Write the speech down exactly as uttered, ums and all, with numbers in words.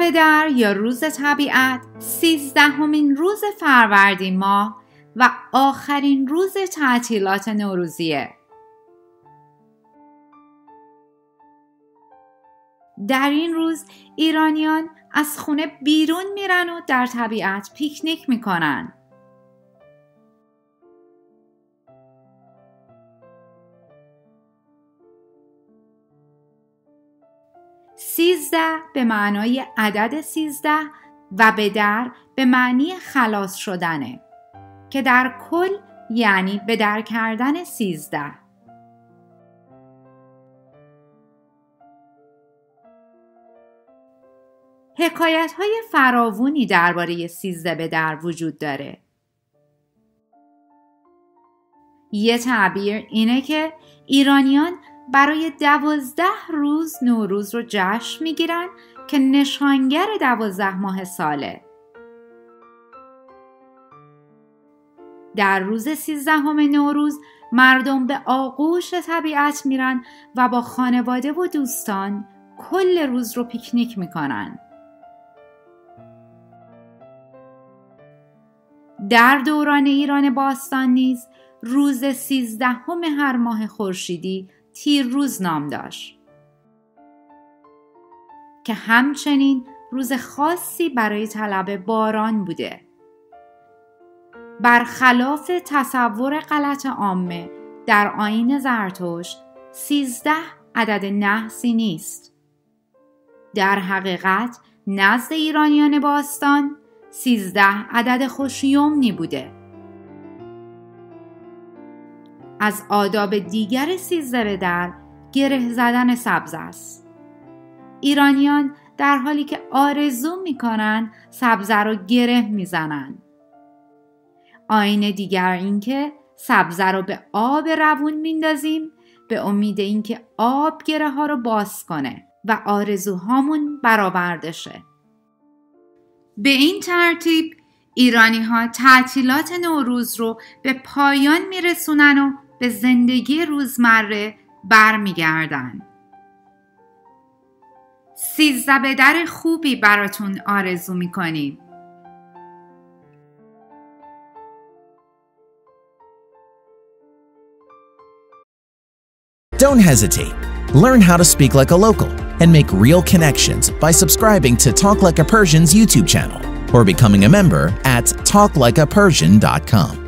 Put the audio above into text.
بدر یا روز طبیعت سیزدهمین روز فروردین ماه و آخرین روز تعطیلات نوروزیه. در این روز ایرانیان از خونه بیرون میرن و در طبیعت پیکنیک میکنن. سیزده به معنای عدد سیزده و بدر به معنی خلاص شدنه که در کل یعنی بدر کردن سیزده. حکایت های فراوانی درباره سیزده بدر وجود داره. یه تعبیر اینه که ایرانیان برای دوازده روز نوروز رو جشن میگیرن که نشانگر دوازده ماه ساله. در روز سیزدهم نوروز مردم به آغوش طبیعت میرن و با خانواده و دوستان کل روز رو پیکنیک میکنن. در دوران ایران باستان نیز روز سیزدهم هر ماه خورشیدی تیرروز نام داشت که همچنین روز خاصی برای طلب باران بوده. برخلاف تصور غلط عامه در آیین زرتشت سیزده عدد نحسی نیست. در حقیقت نزد ایرانیان باستان سیزده عدد خوشیمنی بوده. از آداب دیگر سیزده بدر گره زدن سبزه است. ایرانیان در حالی که آرزو میکنن سبزه رو گره میزنن. آیین دیگر این که سبزه رو به آب روون میندازیم به امید این که آب گره ها رو باز کنه و آرزوهامون برآورده شه. به این ترتیب ایرانی ها تعطیلات نوروز رو به پایان میرسونن و به زندگی روزمره برمیگردن. سیزده بدر خوبی براتون آرزو میکنیم. Don't hesitate. Learn how to speak like a local and make real connections by subscribing to Talk Like a Persian's YouTube channel or becoming a member at talk like a persian dot com.